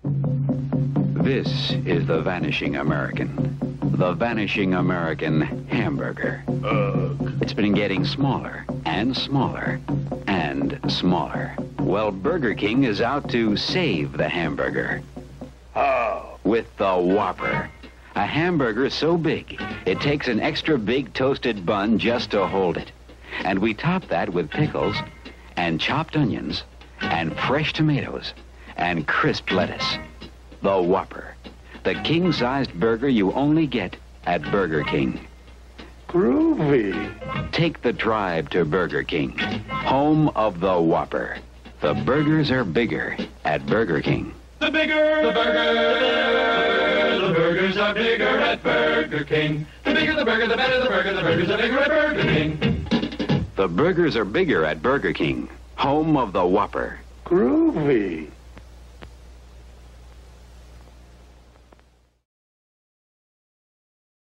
This is the Vanishing American. The Vanishing American hamburger. It's been getting smaller and smaller and smaller. Well, Burger King is out to save the hamburger. Oh. With the Whopper. A hamburger so big, it takes an extra big toasted bun just to hold it. And we top that with pickles and chopped onions and fresh tomatoes and crisp lettuce. The Whopper. The king-sized burger you only get at Burger King. Groovy. Take the tribe to Burger King, home of the Whopper. The burgers are bigger at Burger King. The burgers are bigger at Burger King. The bigger the burger, the better the burger. The burgers are bigger at Burger King. The burgers are bigger at Burger King, home of the Whopper. Groovy.